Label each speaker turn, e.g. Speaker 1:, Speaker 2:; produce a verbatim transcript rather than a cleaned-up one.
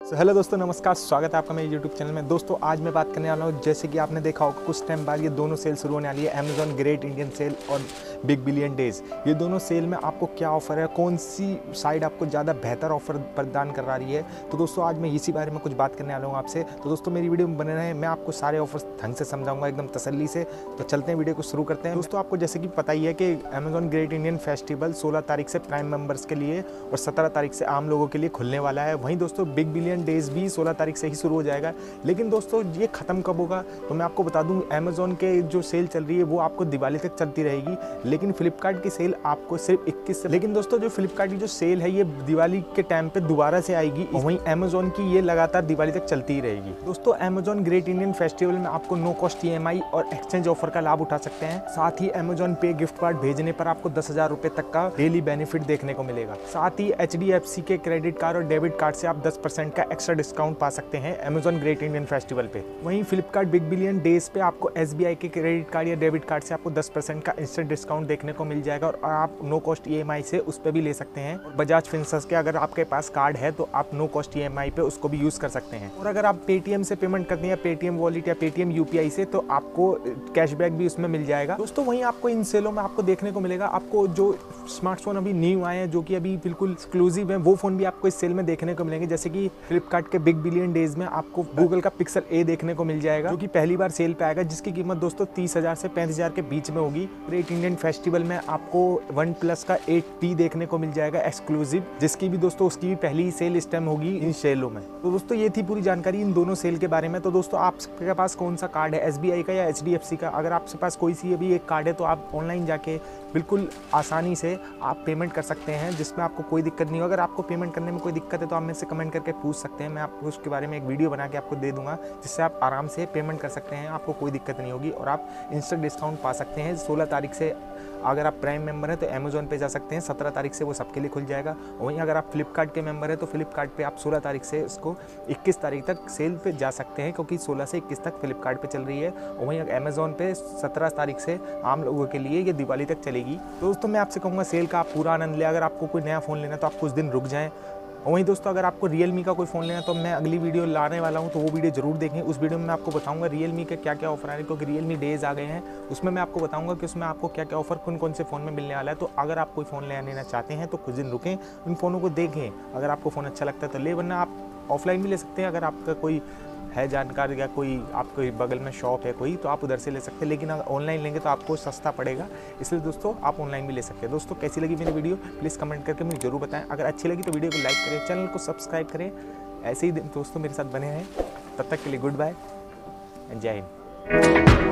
Speaker 1: तो हेलो दोस्तों, नमस्कार। स्वागत है आपका मेरे यूट्यूब चैनल में। दोस्तों आज मैं बात करने वाला हूँ, जैसे कि आपने देखा होगा कुछ टाइम बाद ये दोनों सेल शुरू होने वाली है, अमेजॉन ग्रेट इंडियन सेल और बिग बिलियन डेज। ये दोनों सेल में आपको क्या ऑफर है, कौन सी साइड आपको ज़्यादा बेहतर ऑफर प्रदान कर रही है, तो दोस्तों आज मैं इसी बारे में कुछ बात करने वाला हूँ आपसे। तो दोस्तों मेरी वीडियो में बने रहें, मैं आपको सारे ऑफर्स ढंग से समझाऊंगा एकदम तसल्ली से। तो चलते हैं, वीडियो को शुरू करते हैं। दोस्तों आपको जैसे कि पता ही है कि अमेजॉन ग्रेट इंडियन फेस्टिवल सोलह तारीख से प्राइम मेंबर्स के लिए और सत्रह तारीख से आम लोगों के लिए खुलने वाला है। वहीं दोस्तों बिग बिलियन डेज भी सोलह तारीख से ही शुरू हो जाएगा। लेकिन दोस्तों ये खत्म कब होगा, तो मैं आपको बता दूं, अमेजॉन के जो सेल चल रही है वो आपको दिवाली तक चलती रहेगी, लेकिन फ्लिपकार्ट की सेल आपको सिर्फ इक्कीस से। लेकिन दोस्तों जो फ्लिपकार्ट की जो सेल है ये दिवाली के टाइम पे दोबारा से आएगी, वहीं अमेजॉन की ये लगातार दिवाली तक चलती ही रहेगी। दोस्तों अमेजॉन ग्रेट इंडियन फेस्टिवल में आपको no cost E M I और एक्सचेंज ऑफर का लाभ उठा सकते हैं। साथ ही अमेजॉन पे गिफ्ट कार्ड भेजने पर आपको दस हजार रुपए तक का डेली बेनिफिट देखने को मिलेगा। साथ ही एच डी एफ सी के क्रेडिट कार्ड और डेबिट कार्ड से आप दस परसेंट का एक्स्ट्रा डिस्काउंट पा सकते हैं अमेजॉन ग्रेट इंडियन फेस्टिवल पे। वहीं फ्लिपकार्ट बिग बिलियन डेज पे आपको एस बी आई के क्रेडिट कार्ड या डेबिट कार्ड से आपको दस परसेंट का इंस्टेंट डिस्काउंट देखने को मिल जाएगा और आप no cost E M I से उस पर भी ले सकते हैं। बजाज फिंसर्व के अगर आपके पास कार्ड है तो आप no cost E M I पे उसको भी यूज कर सकते हैं। और अगर आप पेटीएम से पेमेंट करते हैं, पेटीएम वॉलेट या पेटीएम यू पी आई से, तो आपको कैशबैक भी उसमें मिल जाएगा। दोस्तों वहीं आपको इन सेलों में आपको देखने को मिलेगा, आपको जो स्मार्टफोन अभी न्यू आए हैं जो कि अभी बिल्कुल एक्सक्लूसिव है, वो फोन भी आपको इस सेल में देखने को मिलेंगे। जैसे कि फ्लिपकार्ट के बिग बिलियन डेज में आपको गूगल का पिक्सल ए देखने को मिल जाएगा, जो कि पहली बार सेल पे आएगा, जिसकी कीमत दोस्तों तीस हजार से पैंतीस हजार के बीच में होगी। ग्रेट इंडियन फेस्टिवल में आपको वन प्लस का एट टी देखने को मिल जाएगा एक्सक्लूसिव, जिसकी भी दोस्तों उसकी भी पहली ही सेल इस टाइम होगी इन सेलों में। तो दोस्तों ये थी पूरी जानकारी इन दोनों सेल के बारे में। तो दोस्तों आपके पास कौन सा कार्ड है, एस बी आई का या एच डी एफ सी का? अगर आपके पास कोई सी अभी एक कार्ड है तो आप ऑनलाइन जाके बिल्कुल आसानी से आप पेमेंट कर सकते हैं, जिसमें आपको कोई दिक्कत नहीं हो। अगर आपको पेमेंट करने में कोई दिक्कत है तो आप मेरे से कमेंट करके पूछ सकते हैं, मैं आपको उसके बारे में एक वीडियो बना के आपको दे दूंगा, जिससे आप आराम से पेमेंट कर सकते हैं, आपको कोई दिक्कत नहीं होगी और आप इंस्टेंट डिस्काउंट पा सकते हैं। सोलह तारीख से अगर आप प्राइम मेंबर हैं तो अमेजॉन पे जा सकते हैं, सत्रह तारीख से वो सबके लिए खुल जाएगा। वहीं अगर आप फ्लिपकार्ट के मेंबर हैं तो फ्लिपकार्ट पे आप सोलह तारीख से उसको इक्कीस तारीख तक सेल पे जा सकते हैं, क्योंकि सोलह से इक्कीस तक फ्लिपकार्ट पे चल रही है। और वहीं अमेजॉन पे सत्रह तारीख से आम लोगों के लिए ये दिवाली तक चलेगी। तो दोस्तों मैं आपसे कहूँगा सेल का आप पूरा आनंद लें। अगर आपको कोई नया फ़ोन लेना है तो आप कुछ दिन रुक जाएँ। और वहीं दोस्तों अगर आपको रियलमी का कोई फ़ोन लेना है तो मैं अगली वीडियो लाने वाला हूँ, तो वो वीडियो जरूर देखें। उस वीडियो में मैं आपको बताऊंगा रियलमी के क्या क्या ऑफर आ रहे हैं, क्योंकि रियलमी डेज आ गए हैं। उसमें मैं आपको बताऊंगा कि उसमें आपको क्या क्या ऑफर कौन कौन से फ़ोन में मिलने वाला है। तो अगर आप कोई फ़ोन लेना चाहते हैं तो कुछ दिन रुकें, उन फ़ोनों को देखें। अगर आपको फ़ोन अच्छा लगता है तो ले, वरना आप ऑफलाइन भी ले सकते हैं। अगर आपका कोई है जानकार या कोई आपके बगल में शॉप है कोई, तो आप उधर से ले सकते हैं। लेकिन अगर ऑनलाइन लेंगे तो आपको सस्ता पड़ेगा, इसलिए दोस्तों आप ऑनलाइन भी ले सकते हैं। दोस्तों कैसी लगी मेरी वीडियो प्लीज़ कमेंट करके मुझे जरूर बताएं। अगर अच्छी लगी तो वीडियो को लाइक करें, चैनल को सब्सक्राइब करें। ऐसे ही दोस्तों मेरे साथ बने रहें। तब तक के लिए गुड बाय, जय हिंद।